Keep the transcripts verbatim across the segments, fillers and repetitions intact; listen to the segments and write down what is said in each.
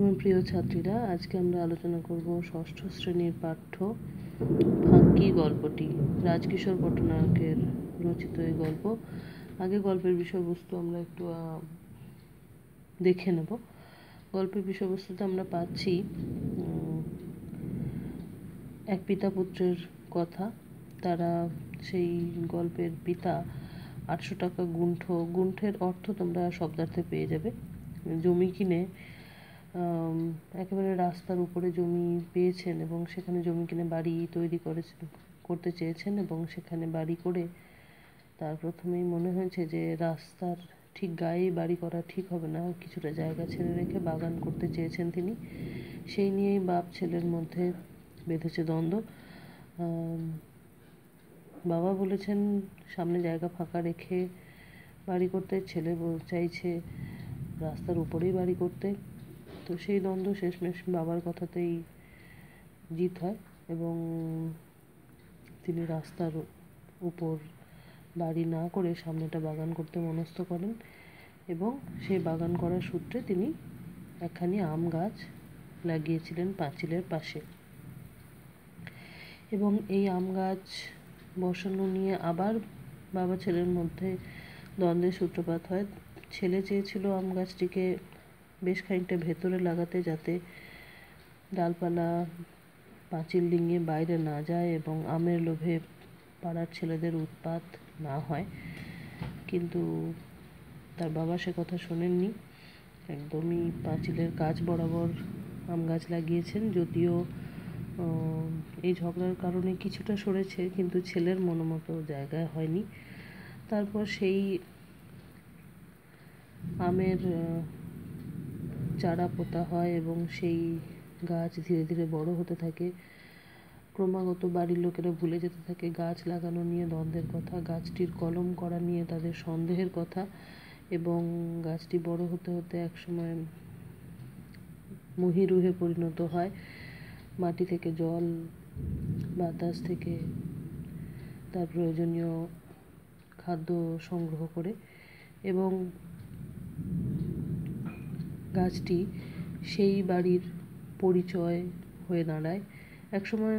আমার প্রিয় ছাত্রীরা, আজকে আমরা আলোচনা করব ষষ্ঠ শ্রেণীর পাঠ্য ফাঁকি গল্পটি। রাজকিশোর পটনায়কের রচিত এই গল্প। আগে গল্পের বিষয়বস্তু আমরা একটু দেখে নেব। গল্পের বিষয়বস্তুতে আমরা পাচ্ছি এক পিতা পুত্রের কথা। তারা সেই গল্পের পিতা আটশো টাকা গুণ্ঠ, গুণ্ঠের অর্থ তোমরা শব্দার্থে পেয়ে যাবে, জমি কিনে একেবারে রাস্তার উপরে জমি পেয়েছেন এবং সেখানে জমি কিনে বাড়ি তৈরি করে করতে চেয়েছেন এবং সেখানে বাড়ি করে তার প্রথমেই মনে হয়েছে যে রাস্তার ঠিক গায়ে বাড়ি করা ঠিক হবে না, কিছুটা জায়গা ছেড়ে রেখে বাগান করতে চেয়েছেন তিনি। সেই নিয়েই বাপ ছেলের মধ্যে বেঁধেছে দ্বন্দ্ব। বাবা বলেছেন সামনে জায়গা ফাঁকা রেখে বাড়ি করতে, ছেলে চাইছে রাস্তার উপরেই বাড়ি করতে। তো সেই দ্বন্দ্ব শেষমেশ বাবার কথাতেই জিত হয় এবং তিনি রাস্তার উপর বাড়ি না করে সামনেটা বাগান করতে মনস্থ করেন এবং সেই বাগান করার সূত্রে তিনি একখানি আম গাছ লাগিয়েছিলেন পাঁচিলের পাশে। এবং এই আম গাছ বসানো নিয়ে আবার বাবা ছেলের মধ্যে দ্বন্দ্বের সূত্রপাত হয়। ছেলে চেয়েছিল আম গাছটিকে বেশ খানিকটা ভেতরে লাগাতে, যাতে ডালপালা পাঁচিল ডিঙিয়ে বাইরে না যায় এবং আমের লোভে পাড়ার ছেলেদের উৎপাত না হয়। কিন্তু তার বাবা সে কথা শোনেননি, একদমই পাঁচিলের কাছ বরাবর আম গাছ লাগিয়েছেন। যদিও এই ঝগড়ার কারণে কিছুটা সরেছে, কিন্তু ছেলের মনোমতো জায়গায় হয়নি। তারপর সেই আমের চারা পোতা হয় এবং সেই গাছ ধীরে ধীরে বড় হতে থাকে। ক্রমাগত বাড়ির লোকেরা ভুলে যেতে থাকে গাছ লাগানো নিয়ে দ্বন্দ্বের কথা, গাছটির কলম করা নিয়ে তাদের সন্দেহের কথা। এবং গাছটি বড় হতে হতে একসময় মহিরুহে পরিণত হয়। মাটি থেকে জল, বাতাস থেকে তার প্রয়োজনীয় খাদ্য সংগ্রহ করে এবং গাছটি সেই বাড়ির পরিচয় হয়ে দাঁড়ায়। একসময়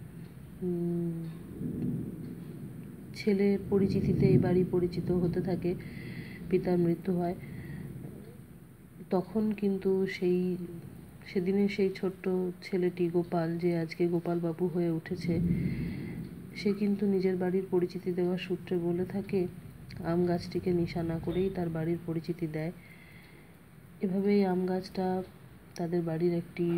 ছেলে পরিচিতিতে এই বাড়ি পরিচিত হতে থাকে, পিতার মৃত্যু হয়। তখন কিন্তু সেই সেদিনে সেই ছোট্ট ছেলেটি গোপাল, যে আজকে গোপাল বাবু হয়ে উঠেছে, সে কিন্তু নিজের বাড়ির পরিচিতি দেওয়ার সূত্রে বলে থাকে আম গাছটিকে নিশানা করেই তার বাড়ির পরিচিতি দেয়। এভাবেই আম গাছটা তাদের বাড়ির একটি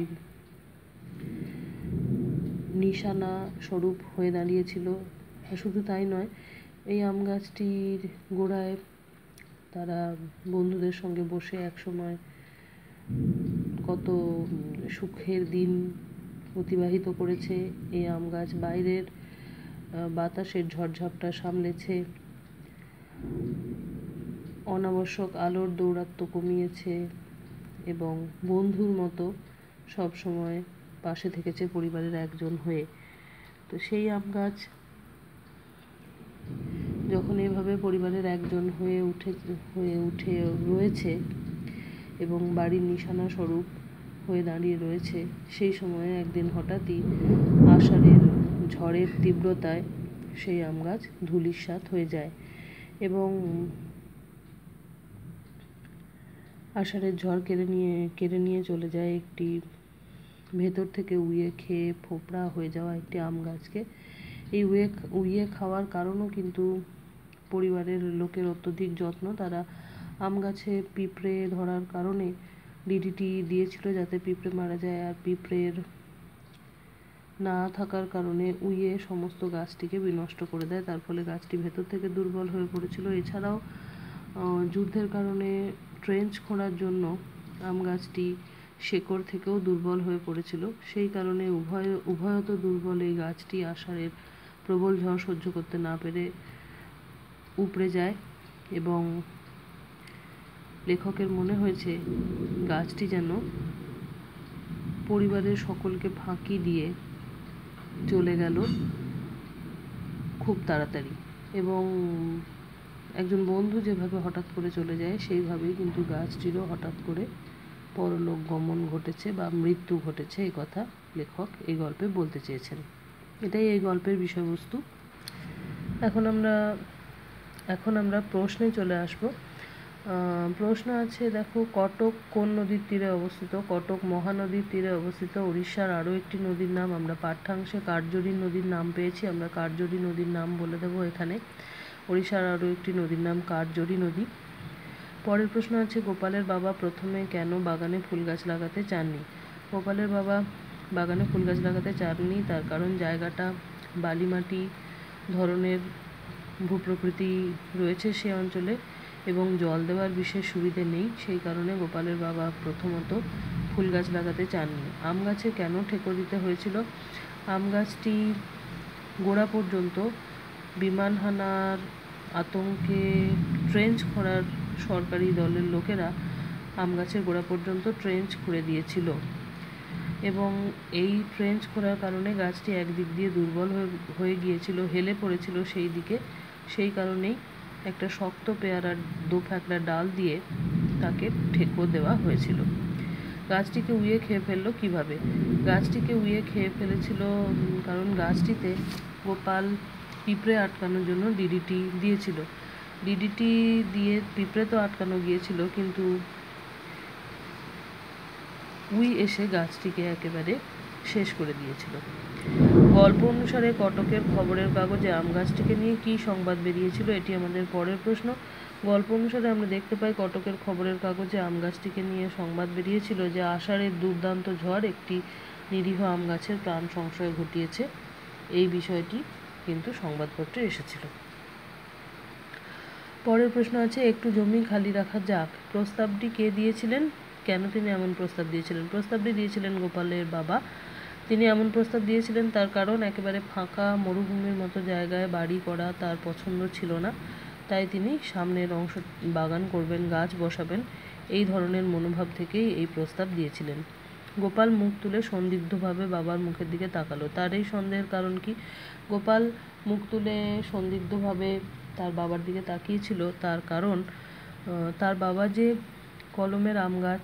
নিশানা স্বরূপ হয়ে দাঁড়িয়েছিল। শুধু তাই নয়, এই আম গাছটির গোড়ায় তারা বন্ধুদের সঙ্গে বসে একসময় কত সুখের দিন অতিবাহিত করেছে। এই আম গাছ বাইরের বাতাসের ঝড়ঝাপটা সামলেছে, অনাবশ্যক আলোর দৌরাত্ম্য কমিয়েছে এবং বন্ধুর মতো সব সময় পাশে থেকেছে পরিবারের একজন হয়ে। তো সেই আম গাছ যখন এভাবে পরিবারের একজন হয়ে উঠে হয়ে উঠে রয়েছে এবং বাড়ির নিশানা স্বরূপ হয়ে দাঁড়িয়ে রয়েছে, সেই সময়ে একদিন হঠাৎই আষাঢ়ের ঝড়ের তীব্রতায় সেই আম গাছ ধূলিসাৎ হয়ে যায় এবং আষাঢ়ের ঝড় কেড়ে নিয়ে কেড়ে নিয়ে চলে যায় একটি ভেতর থেকে উইয়ে খেয়ে ফোপড়া হয়ে যাওয়া একটি আম গাছকে। এই উইয়ে উইয়ে খাওয়ার কারণও কিন্তু পরিবারের লোকের অত্যধিক যত্ন। তারা আম গাছে পিঁপড়ে ধরার কারণে ডিডিটি দিয়েছিল যাতে পিঁপড়ে মারা যায়, আর পিঁপড়ের না থাকার কারণে উইয়ে সমস্ত গাছটিকে বিনষ্ট করে দেয়। তার ফলে গাছটি ভেতর থেকে দুর্বল হয়ে পড়েছিল। এছাড়াও যুদ্ধের কারণে ট্রেঞ্চ খোঁড়ার জন্য আম গাছটি শেকড় থেকেও দুর্বল হয়ে পড়েছিল। সেই কারণে উভয় উভয়ত দুর্বল এই গাছটি আষাঢ়ের প্রবল ঝড় সহ্য করতে না পেরে উপড়ে যায় এবং লেখকের মনে হয়েছে গাছটি যেন পরিবারের সকলকে ফাঁকি দিয়ে চলে গেল খুব তাড়াতাড়ি এবং একজন বন্ধু যেভাবে হঠাৎ করে চলে যায় সেইভাবেই কিন্তু গাছটিরও হঠাৎ করে পরলোক গমন ঘটেছে বা মৃত্যু ঘটেছে, এই কথা লেখক এই গল্পে বলতে চেয়েছেন। এটাই এই গল্পের বিষয়বস্তু। এখন আমরা এখন আমরা প্রশ্নে চলে আসব। প্রশ্ন আছে, দেখো, কটক কোন নদীর তীরে অবস্থিত? কটক মহানদীর তীরে অবস্থিত। উড়িষ্যার আরও একটি নদীর নাম আমরা পাঠ্যাংশে কার্যরী নদীর নাম পেয়েছি, আমরা কার্যরী নদীর নাম বলে দেবো এখানে। উড়িষ্যার আরও একটি নদীর নাম কার্যরী নদী। পরের প্রশ্ন আছে, গোপালের বাবা প্রথমে কেন বাগানে ফুল গাছ লাগাতে চাননি? গোপালের বাবা বাগানে ফুল গাছ লাগাতে চাননি তার কারণ জায়গাটা বালিমাটি ধরনের ভূপ্রকৃতি রয়েছে সে অঞ্চলে এবং জল দেওয়ার বিশেষ সুবিধে নেই, সেই কারণে গোপালের বাবা প্রথমত ফুল গাছ লাগাতে চাননি। আম গাছে কেন ঠেকো দিতে হয়েছিল? আম গাছটি গোড়া পর্যন্ত বিমান হানার আতঙ্কে ট্রেঞ্চ খোঁড়ার সরকারি দলের লোকেরা আম গাছের গোড়া পর্যন্ত ট্রেঞ্চ খুঁড়ে দিয়েছিল এবং এই ট্রেঞ্চ খোঁড়ার কারণে গাছটি একদিক দিয়ে দুর্বল হয়ে গিয়েছিল, হেলে পড়েছিল সেই দিকে, সেই কারণেই একটা শক্ত পেয়ারার দোফাকড়া ডাল দিয়ে তাকে ঠেকো দেওয়া হয়েছিল। গাছটিকে উইয়ে খেয়ে ফেললো কিভাবে? গাছটিকে উইয়ে খেয়ে ফেলেছিল কারণ গাছটিতে গোপাল পিঁপড়ে আটকানোর জন্য ডিডিটি দিয়েছিল। ডিডিটি দিয়ে পিঁপড়ে তো আটকানো গিয়েছিল, কিন্তু উই এসে গাছটিকে একেবারে শেষ করে দিয়েছিল। গল্প অনুসারে কটকের খবরের কাগজে আম গাছটিকে নিয়ে কী সংবাদ বেরিয়েছিল? এটি আমাদের পরের প্রশ্ন। গল্প অনুসারে আমরা দেখতে পাই কটকের খবরের কাগজে আম গাছটিকে নিয়ে সংবাদ বেরিয়েছিল যে আষাঢ়ের দুর্দান্ত ঝড় একটি নিরীহ আম গাছের প্রাণ সংশয় ঘটিয়েছে। এই বিষয়টি কিন্তু সংবাদপত্রে এসেছিল। পরের প্রশ্ন আছে, একটু জমি খালি রাখা যাক। প্রস্তাবটি কে দিয়েছিলেন? কেন তিনি এমন প্রস্তাব দিয়েছিলেন? প্রস্তাবটি দিয়েছিলেন গোপালের বাবা। তিনি এমন প্রস্তাব দিয়েছিলেন তার কারণ একেবারে ফাঁকা মরুভূমির মতো জায়গায় বাড়ি করা তার পছন্দ ছিল না, তাই তিনি সামনের অংশ বাগান করবেন, গাছ বসাবেন, এই ধরনের মনোভাব থেকেই এই প্রস্তাব দিয়েছিলেন। গোপাল মুখ তুলে সন্দিগ্ধভাবে বাবার মুখের দিকে তাকালো। তার এই সন্দেহের কারণ কি? গোপাল মুখ তুলে সন্দিগ্ধভাবে তার বাবার দিকে তাকিয়েছিল তার কারণ তার বাবা যে কলমের আম গাছ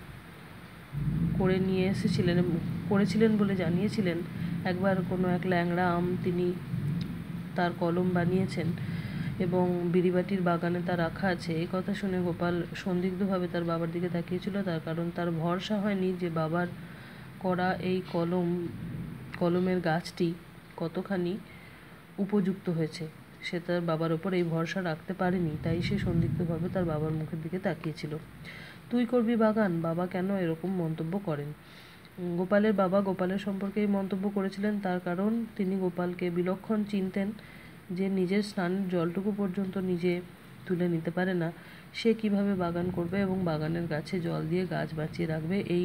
করে নিয়ে এসেছিলেন করেছিলেন বলে জানিয়েছিলেন, একবার কোনো এক ল্যাংড়া আম তিনি তার কলম বানিয়েছেন এবং বিড়িবাটির বাগানে তা রাখা আছে, এই কথা শুনে গোপাল সন্দিগ্ধভাবে তার বাবার দিকে তাকিয়েছিল। তার কারণ তার ভরসা হয়নি যে বাবার করা এই কলম কলমের গাছটি কতখানি উপযুক্ত হয়েছে, সে তার বাবার ওপর এই ভরসা রাখতে পারেনি, তাই সে সন্দিগ্ধভাবে তার বাবার মুখের দিকে তাকিয়েছিল। তুই করবি বাগান? বাবা কেন এরকম মন্তব্য করেন? গোপালের বাবা গোপালের সম্পর্কে এই মন্তব্য করেছিলেন তার কারণ তিনি গোপালকে বিলক্ষণ চিনতেন, যে নিজের স্নানের জলটুকু পর্যন্ত নিজে তুলে নিতে পারে না, সে কিভাবে বাগান করবে এবং বাগানের গাছে জল দিয়ে গাছ বাঁচিয়ে রাখবে। এই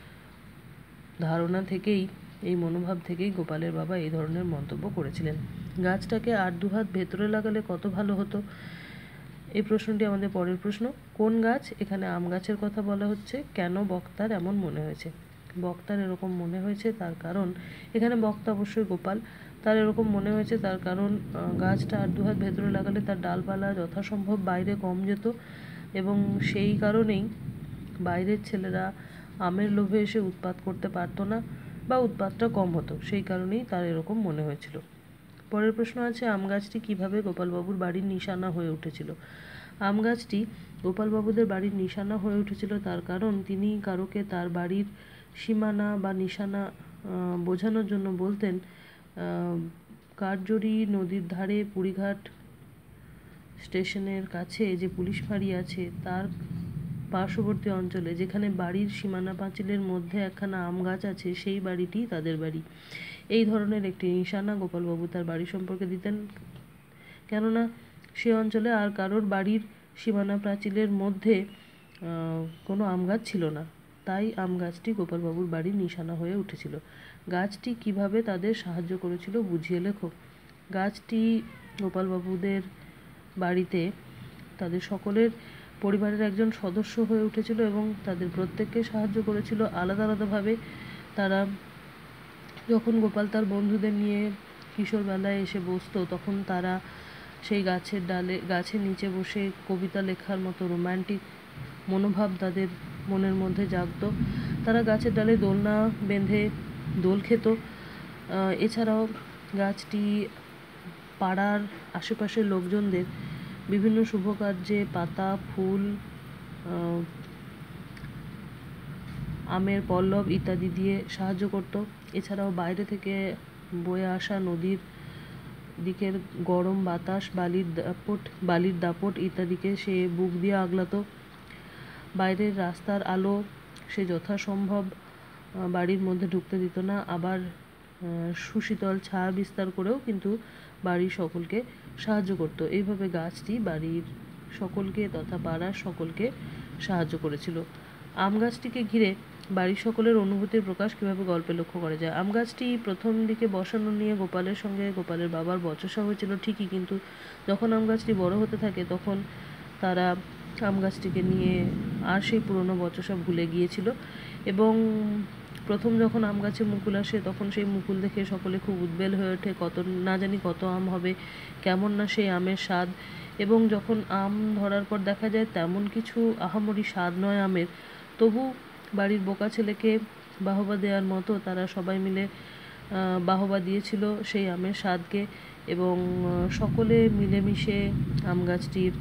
ধারণা থেকেই, এই মনোভাব থেকেই গোপালের বাবা এই ধরনের মন্তব্য করেছিলেন। গাছটাকে আর দুহাত ভেতরে লাগালে কত ভালো হতো? এই প্রশ্নটি আমাদের পরের প্রশ্ন। কোন গাছ? এখানে আম গাছের কথা বলা হচ্ছে। কেন বক্তার এমন মনে হয়েছে? বক্তার এরকম মনে হয়েছে তার কারণ, এখানে বক্তা অবশ্যই গোপাল, তার এরকম মনে হয়েছে তার কারণ গাছটা আর দুহাত ভেতরে লাগালে তার ডালপালা যথাসম্ভব বাইরে কম যেত এবং সেই কারণেই বাইরের ছেলেরা আমের লোভে এসে উৎপাত করতে পারতো না বা উৎপাতটা কম হতো, সেই কারণেই তার এরকম মনে হয়েছিল। পরের প্রশ্ন আছে, আম গাছটি কীভাবে গোপালবাবুর বাড়ির নিশানা হয়ে উঠেছিল? আম গাছটি গোপালবাবুদের বাড়ির নিশানা হয়ে উঠেছিল তার কারণ তিনি কারোকে তার বাড়ির সীমানা বা নিশানা বোঝানোর জন্য বলতেন। কার্যরী নদীর ধারে পুরীঘাট স্টেশনের কাছে যে পুলিশ ফাঁড়ি আছে তার পার্শ্ববর্তী অঞ্চলে যেখানে বাড়ির সীমানা পাঁচিলের মধ্যে একখানা আম গাছ আছে, সেই বাড়িটি তাদের বাড়ি। এই ধরনের একটি নিশানা গোপালবাবু তার বাড়ি সম্পর্কে দিতেন, কেননা সে অঞ্চলে আর কারোর বাড়ির সীমানা প্রাচীরের মধ্যে কোনো আম গাছ ছিল না, তাই আম গাছটি গোপালবাবুর বাড়ির নিশানা হয়ে উঠেছিল। গাছটি কিভাবে তাদের সাহায্য করেছিল বুঝিয়ে লেখো। গাছটি গোপালবাবুদের বাড়িতে তাদের সকলের পরিবারের একজন সদস্য হয়ে উঠেছিল এবং তাদের প্রত্যেককে সাহায্য করেছিল আলাদা আলাদাভাবে। তারা যখন গোপাল তার বন্ধুদের নিয়ে কিশোরবেলায় এসে বসতো তখন তারা সেই গাছের ডালে গাছের নিচে বসে কবিতা লেখার মতো রোম্যান্টিক মনোভাব তাদের মনের মধ্যে জাগতো। তারা গাছের ডালে দোলনা বেঁধে দোল খেত। এছাড়াও গাছটি পাড়ার আশেপাশের লোকজনদের বিভিন্ন শুভ কার্যে পাতা, ফুল, আমের পল্লব ইত্যাদি দিয়ে সাহায্য করত। এছাড়াও বাইরে থেকে বয়ে আসা নদীর দিকের গরম বাতাস, বালির দাপট বালির দাপট ইত্যাদিকে সে বুক দিয়ে আগলাতো। বাইরের রাস্তার আলো সে যথাসম্ভব বাড়ির মধ্যে ঢুকতে দিত না। আবার সুশীতল ছায়া বিস্তার করেও কিন্তু বাড়ির সকলকে সাহায্য করত। এইভাবে গাছটি বাড়ির সকলকে তথা পাড়ার সকলকে সাহায্য করেছিল। আম গাছটিকে ঘিরে বাড়ির সকলের অনুভূতির প্রকাশ কীভাবে গল্পে লক্ষ্য করা যায়। আম গাছটি প্রথম দিকে বসানো নিয়ে গোপালের সঙ্গে গোপালের বাবার বচসা হয়েছিল ঠিকই, কিন্তু যখন আম গাছটি বড় হতে থাকে তখন তারা আম গাছটিকে নিয়ে আর সেই পুরনো বচসা ভুলে গিয়েছিল। এবং প্রথম যখন আম গাছে মুকুল আসে তখন সেই মুকুল দেখে সকলে খুব উদ্বেল হয়ে ওঠে, কত না জানি কত আম হবে, কেমন না সেই আমের স্বাদ। এবং যখন আম ধরার পর দেখা যায় তেমন কিছু আহামরি স্বাদ নয় আমের, তবু বাড়ির বোকা ছেলেকে বাহবা দেওয়ার মতো তারা সবাই মিলে বাহবা দিয়েছিল সেই আমের স্বাদকে। এবং সকলে মিলেমিশে আম গাছটির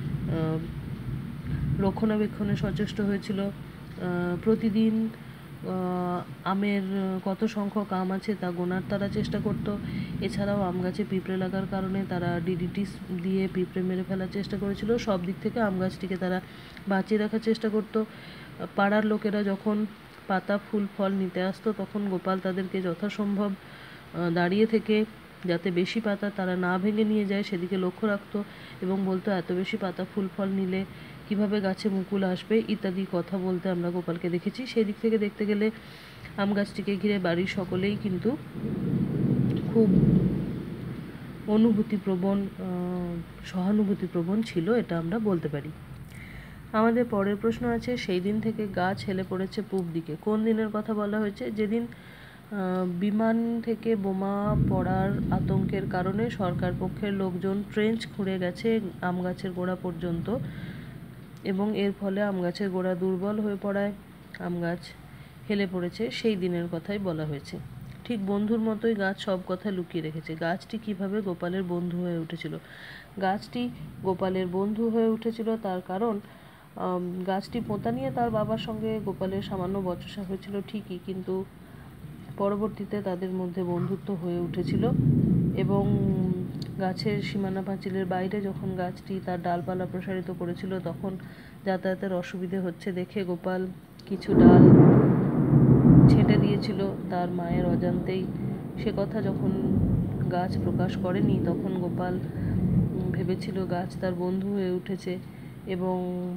রক্ষণাবেক্ষণে সচেষ্ট হয়েছিল। প্রতিদিন আমের কত সংখ্যক আম আছে তা গোনার তারা চেষ্টা করত। এছাড়াও আম গাছে পিঁপড়ে লাগার কারণে তারা ডিডিটি দিয়ে পিঁপড়ে মেরে ফেলার চেষ্টা করেছিল। সব দিক থেকে আম গাছটিকে তারা বাঁচিয়ে রাখার চেষ্টা করত। পাড়ার লোকেরা যখন পাতা, ফুল, ফল নিতে আসতো তখন গোপাল তাদেরকে যথাসম্ভব দাঁড়িয়ে থেকে যাতে বেশি পাতা তারা না ভেঙে নিয়ে যায় সেদিকে লক্ষ্য রাখতো এবং বলতো এত বেশি পাতা, ফুল, ফল নিলে কিভাবে গাছে মুকুল আসবে ইত্যাদি কথা বলতে আমরা গোপালকে দেখেছি। সেই দিক থেকে দেখতে গেলে আম গাছটিকে ঘিরে বাড়ির সকলেই কিন্তু খুব অনুভূতিপ্রবণ, সহানুভূতিপ্রবণ ছিল, এটা আমরা বলতে পারি। আমাদের পরের প্রশ্ন আছে, সেই দিন থেকে গাছ হেলে পড়েছে পূব দিকে। কোন দিনের কথা বলা হয়েছে? যেদিন বিমান থেকে বোমা পড়ার আতঙ্কের কারণে সরকার পক্ষের লোকজন ট্রেঞ্চ খুঁড়ে গেছে আম গাছের গোড়া পর্যন্ত এবং এর ফলে আম গাছের গোড়া দুর্বল হয়ে পড়ায় আম গাছ হেলে পড়েছে, সেই দিনের কথাই বলা হয়েছে। ঠিক বন্ধুর মতোই গাছ সব কথা লুকিয়ে রেখেছে। গাছটি কিভাবে গোপালের বন্ধু হয়ে উঠেছিল? গাছটি গোপালের বন্ধু হয়ে উঠেছিল তার কারণ গাছটি পোঁতা নিয়ে তার বাবার সঙ্গে গোপালের সামান্য বচসা হয়েছিল ঠিকই, কিন্তু পরবর্তীতে তাদের মধ্যে বন্ধুত্ব হয়ে উঠেছিল। এবং গাছের সীমানা পাঁচিলের বাইরে যখন গাছটি তার ডালপালা প্রসারিত করেছিল তখন যাতায়াতের অসুবিধে হচ্ছে দেখে গোপাল কিছু ডাল ছেঁটে দিয়েছিল তার মায়ের অজান্তেই। সে কথা যখন গাছ প্রকাশ করেনি তখন গোপাল ভেবেছিল গাছ তার বন্ধু হয়ে উঠেছে এবং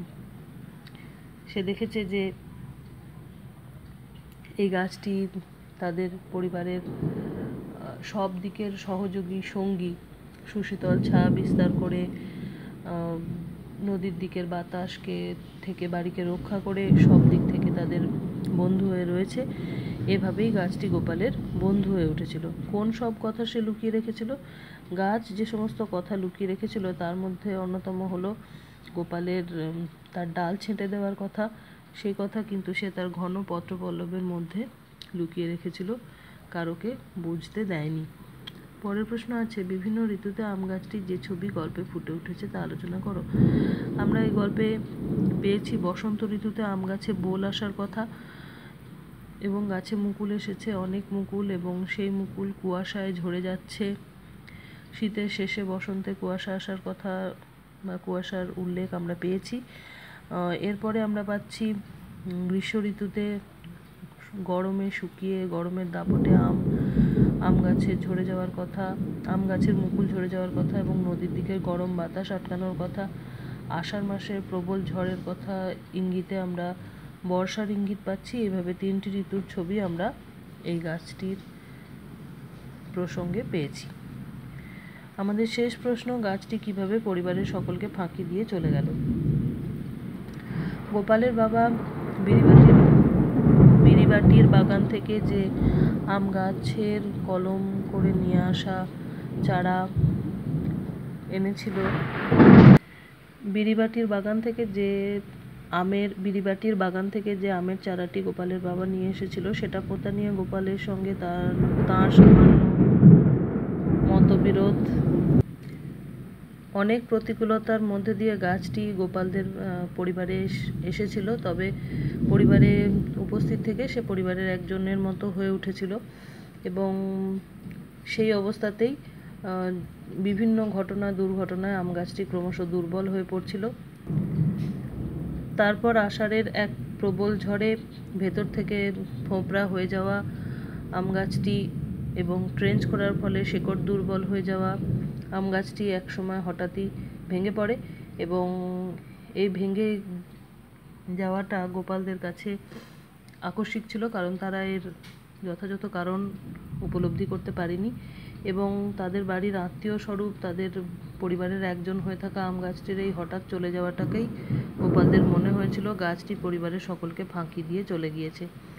সে দেখেছে যে এই গাছটি তাদের পরিবারের সব দিকের সহযোগী সঙ্গী, সুশীতল ছায়া বিস্তার করে নদীর দিকের বাতাসকে থেকে বাড়িকে রক্ষা করে সব দিক থেকে তাদের বন্ধু হয়ে রয়েছে। এভাবেই গাছটি গোপালের বন্ধু হয়ে উঠেছিল। কোন সব কথা সে লুকিয়ে রেখেছিল? গাছ যে সমস্ত কথা লুকিয়ে রেখেছিল তার মধ্যে অন্যতম হলো গোপালের তার ডাল ছেঁটে দেওয়ার কথা। সেই কথা কিন্তু সে তার ঘন পত্রপল্লবের মধ্যে লুকিয়ে রেখেছিল, কারোকে বুঝতে দেয়নি। পরের প্রশ্ন আছে, বিভিন্ন ঋতুতে আম গাছটির যে ছবি গল্পে ফুটে উঠেছে তা আলোচনা করো। আমরা এই গল্পে পেয়েছি বসন্ত ঋতুতে আম গাছে বোল আসার কথা এবং গাছে মুকুল এসেছে, অনেক মুকুল, এবং সেই মুকুল কুয়াশায় ঝরে যাচ্ছে। শীতের শেষে বসন্তে কুয়াশা আসার কথা বা কুয়াশার উল্লেখ আমরা পেয়েছি। এরপরে আমরা পাচ্ছি গ্রীষ্ম ঋতুতে গরমে শুকিয়ে গরমের দাপটে আম আম গাছের ঝরে যাওয়ার কথা, আম গাছের মুকুল ঝরে যাওয়ার কথা এবং নদীর দিকে গরম বাতাস আটকানোর কথা। আষাঢ় মাসের প্রবল ঝড়ের কথা ইঙ্গিতে আমরা বর্ষার ইঙ্গিত পাচ্ছি। এভাবে তিনটি ঋতুর ছবি আমরা এই গাছটির প্রসঙ্গে পেয়েছি। আমাদের শেষ প্রশ্ন, গাছটি কিভাবে পরিবারের সকলকে ফাঁকি দিয়ে চলে গেল? গোপালের বাবা বিড়িবাটির বিড়িবাটির বাগান থেকে যে আম গাছের কলম করে নিয়ে আসা চারা এনেছিল, বিড়িবাটির বাগান থেকে যে আমের বিরিবাটির বাগান থেকে যে আমের চারাটি গোপালের বাবা নিয়ে এসেছিল সেটা পোঁতা নিয়ে গোপালের সঙ্গে তার তাঁর সামান্য মতবিরোধ, অনেক প্রতিকূলতার মধ্যে দিয়ে গাছটি গোপালদের পরিবারে এসেছিল, তবে পরিবারে উপস্থিত থেকে সে পরিবারের একজনের মতো হয়ে উঠেছিল এবং সেই অবস্থাতেই বিভিন্ন ঘটনা দুর্ঘটনায় আম গাছটি ক্রমশ দুর্বল হয়ে পড়ছিল। তারপর আষাঢ়ের এক প্রবল ঝড়ে ভেতর থেকে ফোঁপড়া হয়ে যাওয়া আম গাছটি এবং ট্রেঞ্চ করার ফলে শেকড় দুর্বল হয়ে যাওয়া আম গাছটি একসময় হঠাৎই ভেঙে পড়ে এবং এই ভেঙে যাওয়াটা গোপালদের কাছে আকস্মিক ছিল, কারণ তারা এর যথাযথ কারণ উপলব্ধি করতে পারেনি এবং তাদের বাড়ির আত্মীয় স্বরূপ তাদের পরিবারের একজন হয়ে থাকা আম গাছটির এই হঠাৎ চলে যাওয়াটাকেই গোপালদের মনে হয়েছিল গাছটি পরিবারের সকলকে ফাঁকি দিয়ে চলে গিয়েছে।